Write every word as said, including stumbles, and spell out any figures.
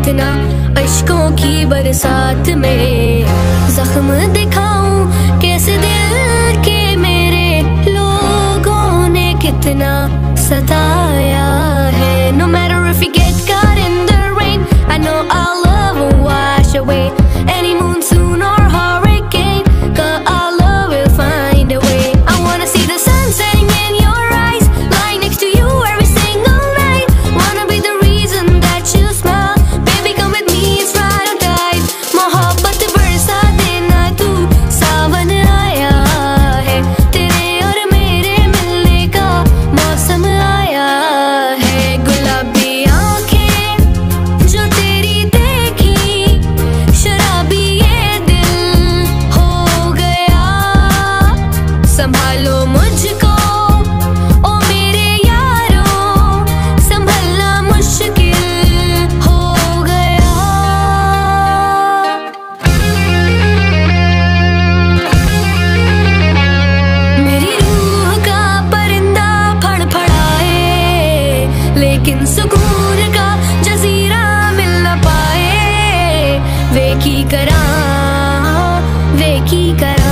कितना अश्कों की बरसात में जख्म दिखाऊं कैसे दिल के मेरे लोगों ने कितना सताया है। No matter if you get caught in the rain, I know our love will wash away any monsoon or hurricane, 'cause our love will find a way. I wanna see the sun setting in your eyes, lying next to you every single night. Wanna be the reason that you smile, baby come with me, it's ride or die. मोहब्बत बरसा देना तू, सावन आया है, तेरे और मेरे मिलने का मौसम आया है। गुलाबी आंखें जो तेरी देखी, शराबी ये दिल हो गया। संभालो मुझको ओ मेरे यारों, संभलना मुश्किल हो गया। मेरी रूह का परिंदा फड़फड़ाए, लेकिन सुकून का जजीरा मिल न पाए। वे की करा वे की करा